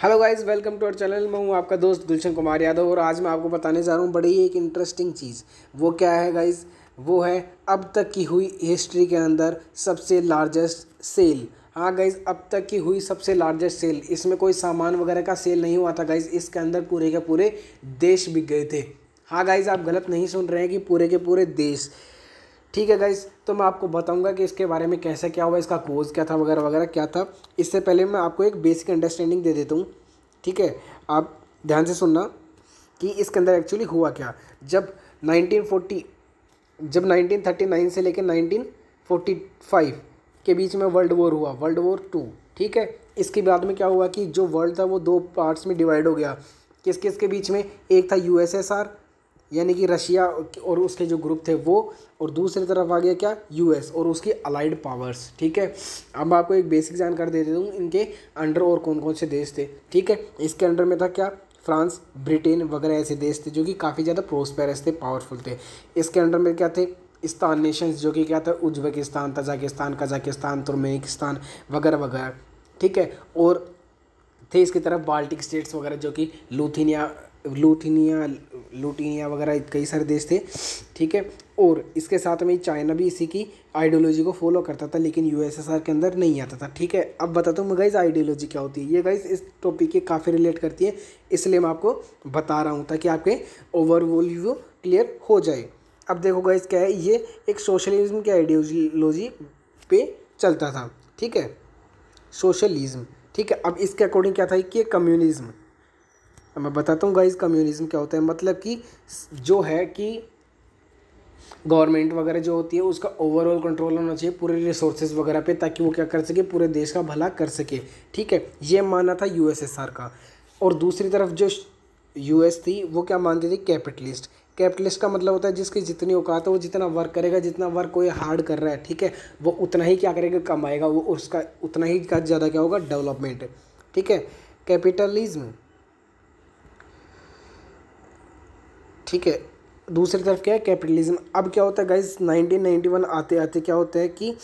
Hello guys, welcome to our channel. मैं हूं आपका दोस्त गुलशन कुमार यादव और आज मैं आपको बताने जा रहा हूं बड़ी एक इंटरेस्टिंग चीज़। वो क्या है गाइस? वो है अब तक की हुई हिस्ट्री के अंदर सबसे लार्जेस्ट सेल। हाँ गाइस, अब तक की हुई सबसे लार्जेस्ट सेल। इसमें कोई सामान वगैरह का सेल नहीं हुआ था गाइस, इसके अंदर पूरे के पूरे देश बिक गए थे। हाँ गाइस, आप गलत नहीं सुन रहे हैं कि पूरे के पूरे देश। ठीक है गाइस, तो मैं आपको बताऊंगा कि इसके बारे में कैसे क्या हुआ, इसका कोज क्या था, वगैरह वगैरह क्या था। इससे पहले मैं आपको एक बेसिक अंडरस्टैंडिंग दे देता हूँ। ठीक है, आप ध्यान से सुनना कि इसके अंदर एक्चुअली हुआ क्या। जब 1940 जब 1939 से लेकर 1945 के बीच में वर्ल्ड वॉर हुआ, वर्ल्ड वॉर टू। ठीक है, इसके बाद में क्या हुआ कि जो वर्ल्ड था वो दो पार्ट्स में डिवाइड हो गया। किस किस के बीच में? एक था यूएसएसआर, यानी कि रशिया और उसके जो ग्रुप थे वो, और दूसरी तरफ आ गया क्या? यूएस और उसकी अलाइड पावर्स। ठीक है, अब मैं आपको एक बेसिक जानकारी दे देता हूँ इनके अंडर और कौन कौन से देश थे। ठीक है, इसके अंडर में था क्या? फ्रांस, ब्रिटेन वगैरह ऐसे देश थे जो कि काफ़ी ज़्यादा प्रोस्पेरस थे, पावरफुल थे। इसके अंडर में क्या थे? इस्तान नेशंस, जो कि क्या था? उज्बेकिस्तान, तजाकिस्तान, कजाकिस्तान, तुर्कमेनिस्तान वगैरह वगैरह। ठीक है, और थे इसकी तरफ बाल्टिक स्टेट्स वगैरह, जो कि लूथीनिया लूटीनिया वगैरह कई सारे देश थे। ठीक है, और इसके साथ में चाइना भी इसी की आइडियोलॉजी को फॉलो करता था, लेकिन यूएसएसआर के अंदर नहीं आता था। ठीक है, अब बताता हूँ मैं गाइस आइडियोलॉजी क्या होती है। ये गाइस इस टॉपिक के काफ़ी रिलेट करती है, इसलिए मैं आपको बता रहा हूँ ताकि आपके ओवरव्यू क्लियर हो जाए। अब देखो गाइस क्या है, ये एक सोशलिज्म की आइडियोलॉजी पे चलता था। ठीक है, सोशलिज्म। ठीक है, अब इसके अकॉर्डिंग क्या था कि कम्युनिज्म। अब मैं बताता हूँ गाइस कम्युनिज्म क्या होता है। मतलब कि जो है कि गवर्नमेंट वगैरह जो होती है उसका ओवरऑल कंट्रोल होना चाहिए पूरे रिसोर्सेज वगैरह पे, ताकि वो क्या कर सके? पूरे देश का भला कर सके। ठीक है, ये मानना था यूएसएसआर का। और दूसरी तरफ जो यूएस थी वो क्या मानती थी? कैपिटलिस्ट। कैपिटलिस्ट का मतलब होता है जिसकी जितनी औकात है वो जितना वर्क करेगा, जितना वर्क कोई हार्ड कर रहा है, ठीक है, वो उतना ही क्या करेगा? कमाएगा वो, उसका उतना ही का ज़्यादा क्या होगा? डेवलपमेंट। ठीक है, कैपिटलिज्म। ठीक है, दूसरी तरफ क्या है? कैपिटलिज्म। अब क्या होता है गाइस, 1991 आते आते क्या होता है कि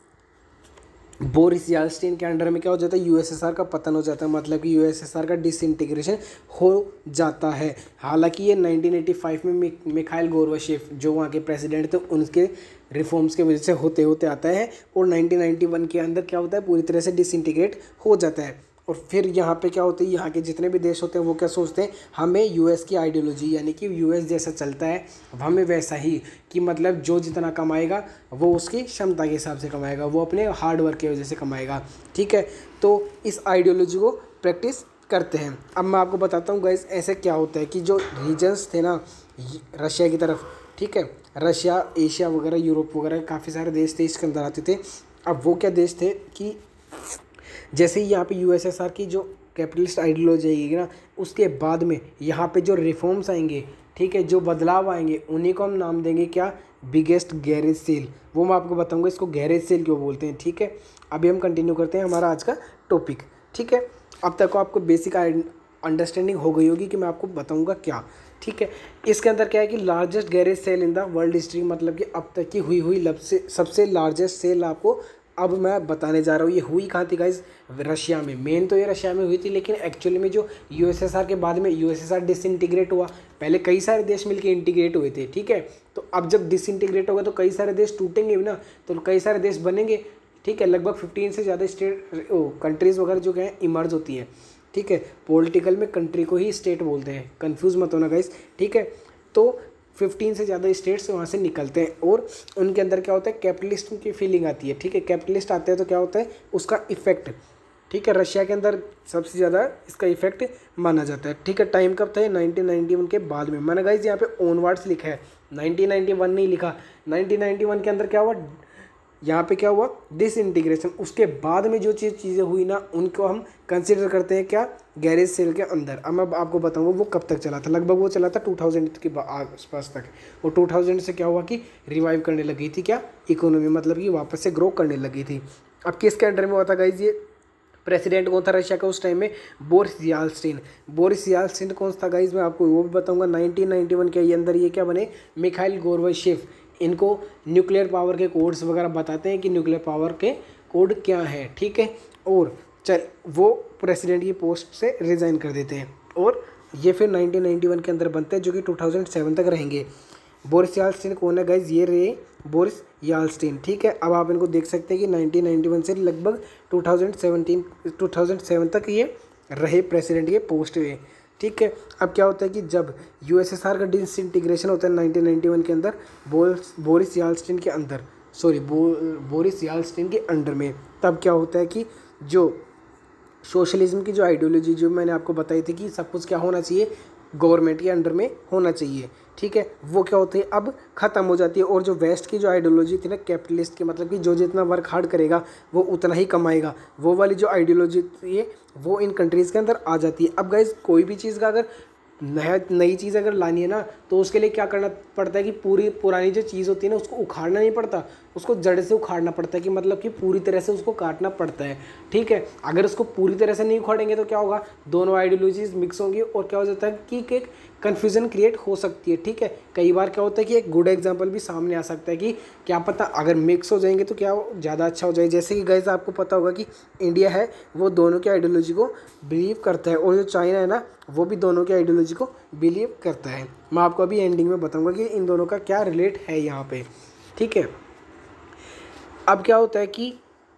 बोरिस येल्टसिन के अंडर में क्या हो जाता है? यूएसएसआर का पतन हो जाता है। मतलब कि यूएसएसआर का डिसइंटीग्रेशन हो जाता है। हालांकि ये 1985 में मिखाइल गोर्बाचेव जो वहाँ के प्रेसिडेंट थे उनके रिफॉर्म्स के वजह से होते होते आता है, और 1991 के अंदर क्या होता है? पूरी तरह से डिसइंटीग्रेट हो जाता है। और फिर यहाँ पे क्या होता है? यहाँ के जितने भी देश होते हैं वो क्या सोचते हैं? हमें यूएस की आइडियोलॉजी, यानी कि यूएस जैसा चलता है हमें वैसा ही, कि मतलब जो जितना कमाएगा वो उसकी क्षमता के हिसाब से कमाएगा, वो अपने हार्ड वर्क की वजह से कमाएगा। ठीक है, तो इस आइडियोलॉजी को प्रैक्टिस करते हैं। अब मैं आपको बताता हूँ गाइस ऐसे क्या होता है कि जो रीजन्स थे ना रशिया की तरफ, ठीक है, रशिया, एशिया वगैरह, यूरोप वगैरह काफ़ी सारे देश थे इसके अंदर आते थे। अब वो क्या देश थे कि जैसे ही यहाँ पे यूएसएसआर की जो कैपिटलिस्ट आइडियोलॉजी आएगी ना, उसके बाद में यहाँ पे जो रिफॉर्म्स आएंगे, ठीक है, जो बदलाव आएंगे, उन्हीं को हम नाम देंगे क्या? Biggest garage sale. वो मैं आपको बताऊंगा इसको गैरेज सेल क्यों बोलते हैं। ठीक है, अभी हम कंटिन्यू करते हैं हमारा आज का टॉपिक। ठीक है, अब तक आपको बेसिक अंडरस्टैंडिंग हो गई होगी कि मैं आपको बताऊंगा क्या। ठीक है, इसके अंदर क्या है कि largest garage sale in the world history, मतलब कि अब तक की हुई सबसे लार्जेस्ट सेल आपको अब मैं बताने जा रहा हूँ। ये हुई कहाँ थी गाइज? रशिया में। मेन तो ये रशिया में हुई थी, लेकिन एक्चुअली में जो यूएसएसआर के बाद में यूएसएसआर डिसइंटीग्रेट हुआ, पहले कई सारे देश मिलके इंटीग्रेट हुए थे। ठीक है, तो अब जब डिसइंटीग्रेट होगा तो कई सारे देश टूटेंगे भी ना, तो कई सारे देश बनेंगे। ठीक है, लगभग 15 से ज़्यादा कंट्रीज़ वगैरह जो क्या इमर्ज होती हैं। ठीक है, पॉलिटिकल में कंट्री को ही स्टेट बोलते हैं, कंफ्यूज मत होना गाइस। ठीक है, तो 15 से ज़्यादा स्टेट्स वहाँ से निकलते हैं और उनके अंदर क्या होता है? कैपिटलिस्ट की फीलिंग आती है। ठीक है, कैपिटलिस्ट आते हैं तो क्या होता है? उसका इफेक्ट, ठीक है, रशिया के अंदर सबसे ज़्यादा इसका इफेक्ट माना जाता है। ठीक है, टाइम कब था? 1991 के बाद में। मैंने गाइस यहाँ पे ऑनवर्ड्स लिखा है, 1991 नहीं लिखा। 1991 के अंदर क्या हुआ? यहाँ पे क्या हुआ? डिसइंटीग्रेशन। उसके बाद में जो चीज़ें हुई ना, उनको हम कंसिडर करते हैं क्या? गैरेज सेल के अंदर। अब मैं आपको बताऊंगा वो कब तक चला था। लगभग वो चला था 2000 के आसपास तक, और 2000 से क्या हुआ कि रिवाइव करने लगी थी क्या? इकोनॉमी, मतलब कि वापस से ग्रो करने लगी थी। अब किसके अंडर में हुआ था गाइज? ये प्रेसिडेंट कौन था रशिया का उस टाइम में? बोरिस येल्टसिन। बोरिस येल्टसिन कौन था गाइज? मैं आपको वो भी बताऊंगा। 1991 के अंदर ये क्या बने? Mikhail Gorbachev. इनको न्यूक्लियर पावर के कोड्स वगैरह बताते हैं कि न्यूक्लियर पावर के कोड क्या है। ठीक है, और चल वो प्रेसिडेंट की पोस्ट से रिज़ाइन कर देते हैं और ये फिर 1991 के अंदर बनते हैं, जो कि 2007 तक रहेंगे। बोरिस याल्स्टीन कौन है गाइज? ये रहे बोरिस याल्स्टीन, ठीक है। अब आप इनको देख सकते हैं कि 1991 से लगभग 2007 तक ये रहे प्रेसिडेंट के पोस्ट पे, ठीक है। अब क्या होता है कि जब यूएसएसआर का डिसइंटीग्रेशन होता है 1991 के अंदर, बोरिस याल्स्टीन के अंदर, सॉरी बोरिस याल्स्टीन के अंडर में, तब क्या होता है कि जो सोशलिज्म की जो आइडियोलॉजी जो मैंने आपको बताई थी कि सब कुछ क्या होना चाहिए, गवर्नमेंट के अंडर में होना चाहिए, ठीक है, वो क्या होती है अब ख़त्म हो जाती है। और जो वेस्ट की जो आइडियोलॉजी थी ना कैपिटलिस्ट की, मतलब कि जो जितना वर्क हार्ड करेगा वो उतना ही कमाएगा, वो वाली जो आइडियोलॉजी थी है वो इन कंट्रीज़ के अंदर आ जाती है। अब गाइज कोई भी चीज़ का अगर नई चीज़ अगर लानी है ना, तो उसके लिए क्या करना पड़ता है कि पूरी पुरानी जो चीज़ होती है ना उसको उखाड़ना नहीं पड़ता, उसको जड़ से उखाड़ना पड़ता है, कि मतलब कि पूरी तरह से उसको काटना पड़ता है, ठीक है। अगर उसको पूरी तरह से नहीं उखाड़ेंगे तो क्या होगा, दोनों आइडियोलॉजीज मिक्स होंगी और क्या हो जाता है कि एक कन्फ्यूज़न क्रिएट हो सकती है, ठीक है। कई बार क्या होता है कि एक गुड एग्जाम्पल भी सामने आ सकता है कि क्या पता अगर मिक्स हो जाएंगे तो क्या ज़्यादा अच्छा हो जाए। जैसे कि गाइस आपको पता होगा कि इंडिया है वो दोनों की आइडियोलॉजी को बिलीव करता है, और जो चाइना है ना वो भी दोनों की आइडियोलॉजी को बिलीव करता है। मैं आपको अभी एंडिंग में बताऊंगा कि इन दोनों का क्या रिलेट है यहाँ पे, ठीक है। अब क्या होता है कि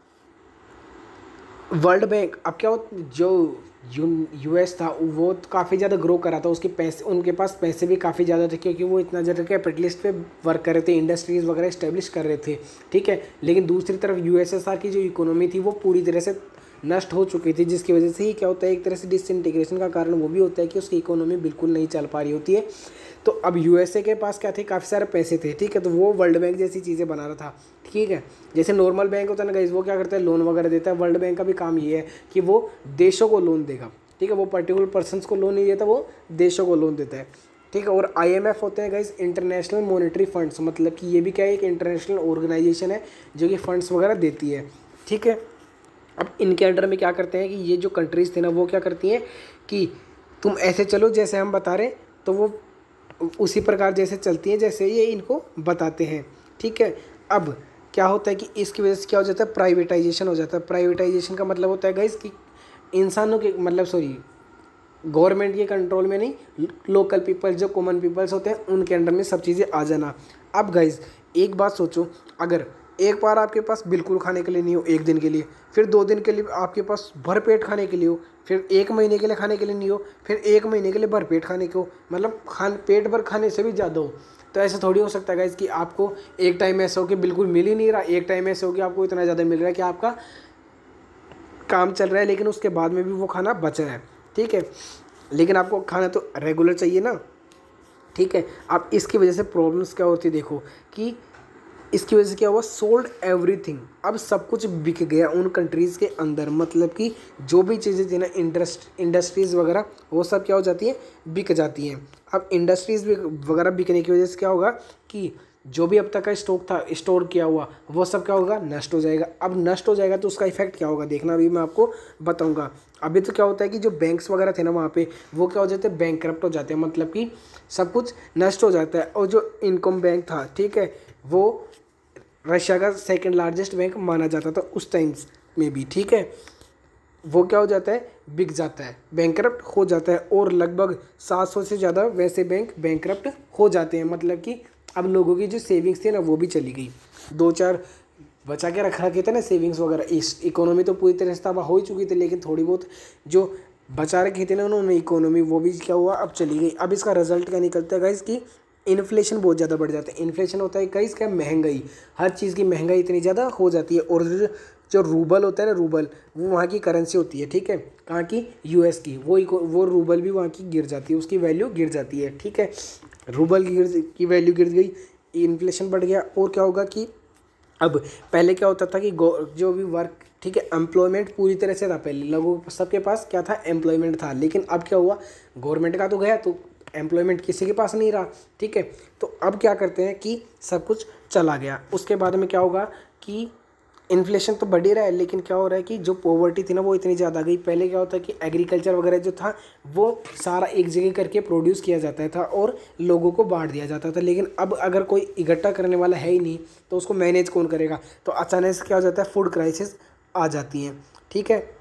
वर्ल्ड बैंक, अब क्या हो, जो यूएस था वो काफ़ी ज़्यादा ग्रो करा था, उसके पैसे, उनके पास पैसे भी काफ़ी ज़्यादा थे क्योंकि वो इतना ज़्यादा कैपिटलिस्ट पे वर्क कर रहे थे, इंडस्ट्रीज़ वगैरह इस्टेब्लिश कर रहे थे, ठीक है। लेकिन दूसरी तरफ यूएसएसआर की जो इकोनॉमी थी वो पूरी तरह से नष्ट हो चुकी थी, जिसकी वजह से ही क्या होता है एक तरह से डिसइंटीग्रेशन का कारण वो भी होता है कि उसकी इकोनॉमी बिल्कुल नहीं चल पा रही होती है। तो अब यूएसए के पास क्या थे, काफ़ी सारे पैसे थे, ठीक है, तो वो वर्ल्ड बैंक जैसी चीज़ें बना रहा था, ठीक है। जैसे नॉर्मल बैंक होता है ना गाइस, वो क्या करता है लोन वगैरह देता है, वर्ल्ड बैंक का भी काम ये है कि वो देशों को लोन देगा, ठीक है, वो पर्टिकुलर पर्सनस को लोन नहीं देता, वो देशों को लोन देता है, ठीक है। और आईएमएफ होते हैं गाइस इंटरनेशनल मॉनेटरी फंड्स, मतलब कि ये भी क्या है एक इंटरनेशनल ऑर्गेनाइजेशन है जो कि फंड्स वगैरह देती है, ठीक है। अब इनके अंडर में क्या करते हैं कि ये जो कंट्रीज़ थी ना वो क्या करती हैं कि तुम ऐसे चलो जैसे हम बता रहे, तो वो उसी प्रकार जैसे चलती हैं जैसे ये इनको बताते हैं, ठीक है। अब क्या होता है कि इसकी वजह से क्या हो जाता है, प्राइवेटाइजेशन हो जाता है। प्राइवेटाइजेशन का मतलब होता है गाइस कि इंसानों के मतलब सॉरी गवर्नमेंट के कंट्रोल में नहीं, लोकल पीपल जो कॉमन पीपल्स होते हैं उनके अंडर में सब चीज़ें आ जाना। अब गाइस एक बात सोचो, अगर एक बार आपके पास बिल्कुल खाने के लिए नहीं हो एक दिन के लिए, फिर 2 दिन के लिए आपके पास भरपेट खाने के लिए हो, फिर 1 महीने के लिए खाने के लिए नहीं हो, फिर 1 महीने के लिए भरपेट खाने के हो, मतलब पेट भर खाने से भी ज़्यादा हो, तो ऐसा थोड़ी हो सकता है गाइस कि आपको एक टाइम ऐसा हो कि बिल्कुल मिल ही नहीं रहा, एक टाइम ऐसा हो कि आपको इतना ज़्यादा मिल रहा है कि आपका काम चल रहा है लेकिन उसके बाद में भी वो खाना बच रहा है, ठीक है। लेकिन आपको खाना तो रेगुलर चाहिए ना, ठीक है। अब इसकी वजह से प्रॉब्लम्स क्या होती है देखो कि इसकी वजह से क्या हुआ, सोल्ड एवरीथिंग, अब सब कुछ बिक गया उन कंट्रीज़ के अंदर, मतलब कि जो भी चीज़ें थी ना इंडस्ट्रीज़ वगैरह वो सब क्या हो जाती है, बिक जाती हैं। अब इंडस्ट्रीज़ वगैरह बिकने की वजह से क्या होगा कि जो भी अब तक का स्टॉक था स्टोर किया हुआ वो सब क्या होगा, नष्ट हो जाएगा। अब नष्ट हो जाएगा तो उसका इफेक्ट क्या होगा देखना, अभी मैं आपको बताऊंगा। अभी तो क्या होता है कि जो बैंक्स वगैरह थे ना वहाँ पे वो क्या हो जाते हैं, बैंकक्रप्ट हो जाते हैं, मतलब कि सब कुछ नष्ट हो जाता है। और जो इनकम बैंक था, ठीक है, वो रशिया का सेकंड लार्जेस्ट बैंक माना जाता था उस टाइम्स में भी, ठीक है, वो क्या हो जाता है, बिक जाता है, बैंकक्रप्ट हो जाता है। और लगभग 700 से ज़्यादा वैसे बैंक बैंकक्रप्ट हो जाते हैं, मतलब कि अब लोगों की जो सेविंग्स थी ना वो भी चली गई, 2-4 बचा के रखा रखे थे ना सेविंग्स वगैरह, इस इकोनॉमी तो पूरी तरह से तबाह हो ही चुकी थी, लेकिन थोड़ी बहुत जो बचा रखे थे ना उन्होंने इकोनॉमी, वो भी क्या हुआ, अब चली गई। अब इसका रिजल्ट क्या निकलता है गाइस कि इन्फ्लेशन बहुत ज़्यादा बढ़ जाता है। इन्फ्लेशन होता है गाइस क्या, महंगाई, हर चीज़ की महंगाई इतनी ज़्यादा हो जाती है। और जो रूबल होता है ना, रूबल वो वहाँ की करेंसी होती है, ठीक है, कहाँ की, यूएस की, वो रूबल भी वहाँ की गिर जाती है, उसकी वैल्यू गिर जाती है, ठीक है। रूबल की वैल्यू गिर गई, इन्फ्लेशन बढ़ गया। और क्या होगा कि अब पहले क्या होता था कि जो भी वर्क, ठीक है, एम्प्लॉयमेंट पूरी तरह से था, पहले लोगों सबके पास क्या था, एम्प्लॉयमेंट था। लेकिन अब क्या हुआ, गवर्नमेंट का तो गया तो एम्प्लॉयमेंट किसी के पास नहीं रहा, ठीक है। तो अब क्या करते हैं कि सब कुछ चला गया। उसके बाद में क्या होगा कि इन्फ्लेशन तो बढ़ ही रहा है, लेकिन क्या हो रहा है कि जो पॉवर्टी थी ना वो इतनी ज़्यादा आ गई। पहले क्या होता है कि एग्रीकल्चर वगैरह जो था वो सारा एक जगह करके प्रोड्यूस किया जाता था और लोगों को बांट दिया जाता था। लेकिन अब अगर कोई इकट्ठा करने वाला है ही नहीं तो उसको मैनेज कौन करेगा, तो अचानक से क्या हो जाता है, फूड क्राइसिस आ जाती है, ठीक है।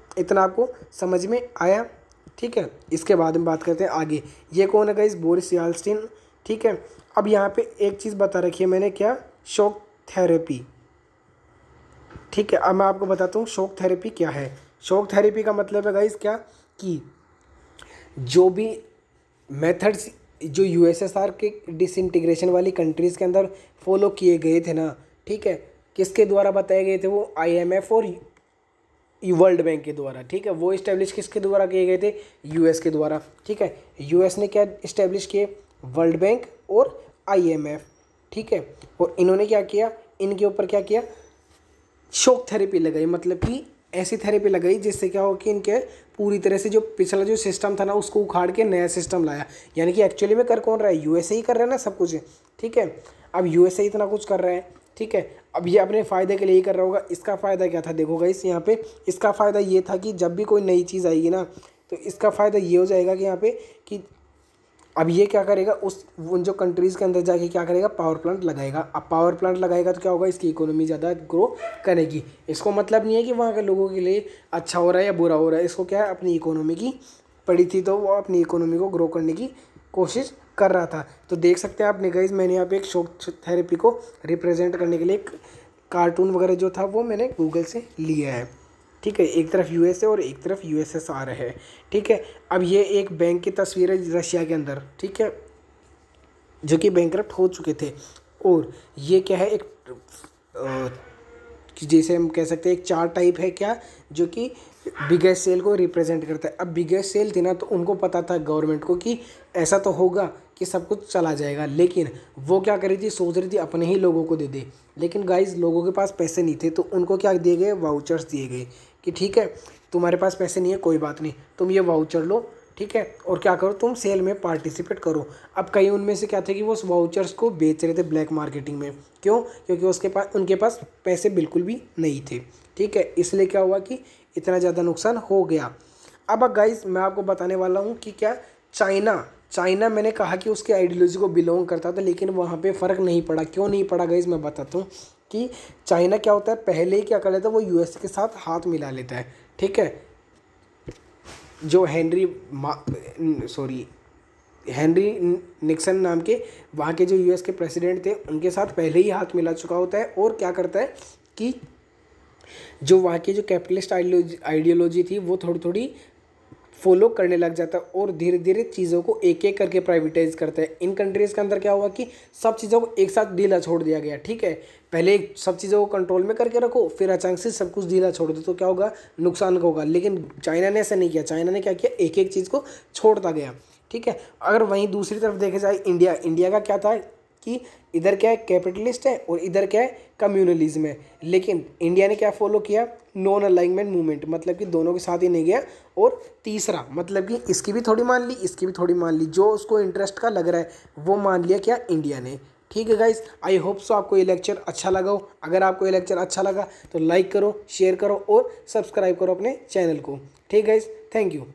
इतना आपको समझ में आया? ठीक है, इसके बाद हम बात करते हैं आगे। ये कौन है गाइस? Boris Yeltsin. ठीक है, अब यहाँ पे एक चीज़ बता रखी है मैंने, क्या? Shock therapy. ठीक है, अब मैं आपको बताता हूँ शॉक थेरेपी क्या है। शॉक थेरेपी का मतलब है गाइस क्या, कि जो भी मेथड्स जो यूएसएसआर के डिसइंटीग्रेशन वाली कंट्रीज़ के अंदर फॉलो किए गए थे ना, ठीक है, किसके द्वारा बताए गए थे? वो आईएमएफ और वर्ल्ड बैंक के द्वारा। ठीक है, वो इस्टेब्लिश किसके द्वारा किए गए थे? यूएस के द्वारा। ठीक है, यूएस ने क्या इस्टेब्लिश किए? वर्ल्ड बैंक और आईएमएफ। ठीक है, और इन्होंने क्या किया? इनके ऊपर क्या किया? शॉक थेरेपी लगाई, मतलब कि ऐसी थेरेपी लगाई जिससे क्या हो कि इनके पूरी तरह से जो पिछला जो सिस्टम था ना उसको उखाड़ के नया सिस्टम लाया। यानी कि एक्चुअली में कर कौन रहा है? यूएसए ही कर रहा है ना सब कुछ। ठीक है, अब यूएसए इतना कुछ कर रहा है। ठीक है, अब ये अपने फ़ायदे के लिए ही कर रहा होगा। इसका फ़ायदा क्या था? देखो गाइस यहाँ पे इसका फ़ायदा ये था कि जब भी कोई नई चीज़ आएगी ना, तो इसका फ़ायदा ये हो जाएगा कि यहाँ पे कि अब ये क्या करेगा, उन जो कंट्रीज़ के अंदर जाके क्या करेगा? पावर प्लांट लगाएगा। अब पावर प्लांट लगाएगा तो क्या होगा? इसकी इकोनॉमी ज़्यादा ग्रो करेगी। इसको मतलब नहीं है कि वहाँ के लोगों के लिए अच्छा हो रहा है या बुरा हो रहा है, इसको क्या है, अपनी इकोनॉमी की पड़ी थी तो वो अपनी इकोनॉमी को ग्रो करने की कोशिश कर रहा था। तो देख सकते हैं आपने गाइस, मैंने यहाँ पे एक शॉक थेरेपी को रिप्रेजेंट करने के लिए एक कार्टून वगैरह जो था वो मैंने गूगल से लिया है। ठीक है, एक तरफ यूएसए और एक तरफ यूएसएसआर है। ठीक है, अब ये एक बैंक की तस्वीर है रशिया के अंदर। ठीक है, जो कि बैंकरप्ट हो चुके थे। और ये क्या है, एक जैसे हम कह सकते हैं एक चार्ट टाइप है क्या, जो कि बिगेस्ट सेल को रिप्रेजेंट करता है। अब बिगेस्ट सेल थी ना, तो उनको पता था गवर्नमेंट को कि ऐसा तो होगा कि सब कुछ चला जाएगा, लेकिन वो क्या करी थी? सोच रही थी अपने ही लोगों को दे दे। लेकिन गाइस लोगों के पास पैसे नहीं थे, तो उनको क्या दिए गए? वाउचर्स दिए गए कि ठीक है, तुम्हारे पास पैसे नहीं है, कोई बात नहीं, तुम ये वाउचर लो। ठीक है, और क्या करो, तुम सेल में पार्टिसिपेट करो। अब कई उनमें से क्या थे कि वो उस वाउचर्स को बेच रहे थे ब्लैक मार्केटिंग में। क्यों? क्योंकि उनके पास पैसे बिल्कुल भी नहीं थे। ठीक है, इसलिए क्या हुआ कि इतना ज़्यादा नुकसान हो गया। अब गाइस मैं आपको बताने वाला हूँ कि क्या चाइना मैंने कहा कि उसके आइडियोलॉजी को बिलोंग करता था, लेकिन वहाँ पे फ़र्क नहीं पड़ा। क्यों नहीं पड़ा गाइस? मैं बताता हूँ कि चाइना क्या होता है, पहले ही क्या कर लेता है, वो यूएस के साथ हाथ मिला लेता है। ठीक है, जो हेनरी निक्सन नाम के वहाँ के जो यूएस के प्रेसिडेंट थे, उनके साथ पहले ही हाथ मिला चुका होता है। और क्या करता है कि जो वहाँ की जो कैपिटलिस्ट आइडियोलॉजी थी वो थोड़ी थोड़ी फॉलो करने लग जाता है, और धीरे धीरे चीज़ों को एक एक करके प्राइवेटाइज करता है। इन कंट्रीज़ के अंदर क्या हुआ कि सब चीज़ों को एक साथ ढीला छोड़ दिया गया। ठीक है, पहले सब चीज़ों को कंट्रोल में करके रखो, फिर अचानक से सब कुछ ढीला छोड़ दो, तो क्या होगा? नुकसान होगा। लेकिन चाइना ने ऐसा नहीं किया। चाइना ने क्या किया? एक एक चीज़ को छोड़ता गया। ठीक है, अगर वहीं दूसरी तरफ देखे जाए, इंडिया का क्या था कि इधर क्या है? कैपिटलिस्ट है, और इधर क्या है? कम्युनलिज्म है। लेकिन इंडिया ने क्या फॉलो किया? नॉन अलाइनमेंट मूवमेंट, मतलब कि दोनों के साथ ही नहीं गया। और तीसरा मतलब कि इसकी भी थोड़ी मान ली, इसकी भी थोड़ी मान ली, जो उसको इंटरेस्ट का लग रहा है वो मान लिया क्या? इंडिया ने। ठीक है गाइस, आई होप सो आपको ये लेक्चर अच्छा लगा हो। अगर आपको ये लेक्चर अच्छा लगा तो लाइक करो, शेयर करो और सब्सक्राइब करो अपने चैनल को। ठीक गाइस, थैंक यू।